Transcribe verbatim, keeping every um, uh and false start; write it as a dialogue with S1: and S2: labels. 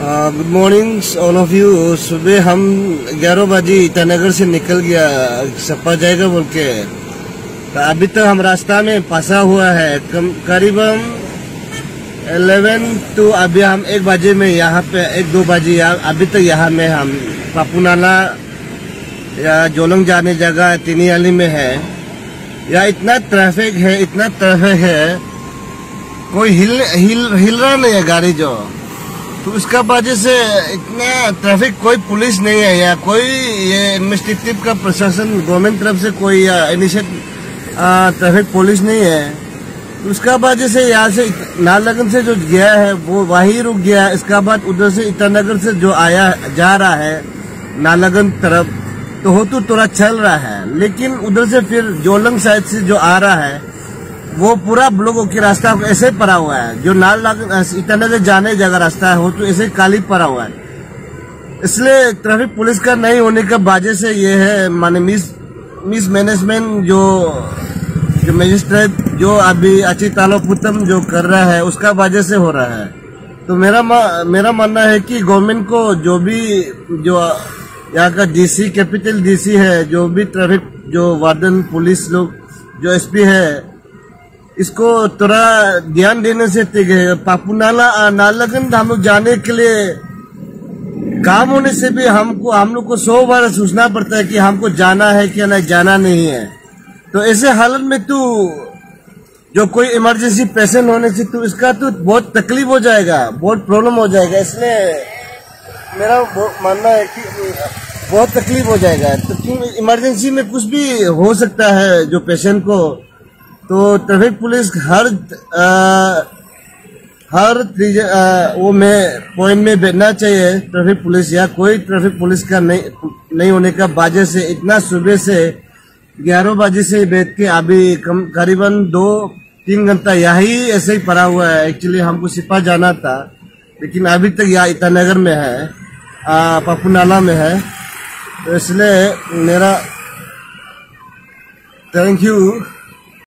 S1: Good morning all of you. सुबह हम ग्यारह बजे ईटानगर से निकल गया सपा जाएगा बोल के। तो अभी तक हम रास्ता में फंसा हुआ है करीबन ग्यारह टू अभी हम एक बजे में यहाँ पे एक दो बजे अभी तक यहाँ में हम पापुनाला या जोलंग जाने जगह तिनियाली में है। यहाँ इतना ट्रैफिक है इतना ट्रैफिक है, कोई हिल हिल हिल रहा नहीं है गाड़ी जो। तो उसका वजह से इतना ट्रैफिक, कोई पुलिस नहीं है या कोई ये इन्वेस्टिगेटिव का प्रशासन गवर्नमेंट तरफ से कोई इनिशिएटिव ट्रैफिक पुलिस नहीं है। तो उसका वजह से यहाँ से नालगन से जो गया है वो वहीं रुक गया। इसका बाद उधर से ईटानगर से जो आया जा रहा है नालगन तरफ तो हो तो थोड़ा चल रहा है, लेकिन उधर से फिर जोलंग साइड से जो आ रहा है वो पूरा ब्लॉक के रास्ता ऐसे पड़ा हुआ है। जो नाल ईटानगर जाने जगह रास्ता है वो तो ऐसे काली पड़ा हुआ है। इसलिए ट्रैफिक पुलिस का नहीं होने का वजह से ये है माने मिस मिस मैनेजमेंट जो जो मजिस्ट्रेट जो अभी अची तालोपुतम जो कर रहा है उसका वजह से हो रहा है। तो मेरा मेरा मानना है कि गवर्नमेंट को जो भी जो यहाँ का डीसी कैपिटल डीसी है, जो भी ट्रैफिक जो वार्डन पुलिस लोग जो एसपी है, इसको थोड़ा ध्यान देने से ठीक है। पापुनाला नालगन हम लोग जाने के लिए काम होने से भी हमको हम लोग को सौ बार सोचना पड़ता है कि हमको जाना है क्या नहीं जाना नहीं है। तो ऐसे हालत में तो जो कोई इमरजेंसी पेशेंट होने से तो इसका तो बहुत तकलीफ हो जाएगा, बहुत प्रॉब्लम हो जाएगा। इसलिए मेरा मानना है कि बहुत तकलीफ हो जाएगा। तो क्यों इमरजेंसी में कुछ भी हो सकता है जो पेशेंट को, तो ट्रैफिक पुलिस हर आ, हर आ, वो में पॉइंट में बैठना चाहिए ट्रैफिक पुलिस। या कोई ट्रैफिक पुलिस का नहीं नहीं होने का वजह से इतना सुबह से ग्यारह बजे से बैठ के अभी कम करीबन दो तीन घंटा यही ऐसे ही पड़ा हुआ है। एक्चुअली हमको सिपा जाना था, लेकिन अभी तक यहाँ ईटानगर में है, पापुनाला में है। तो इसलिए मेरा थैंक यू।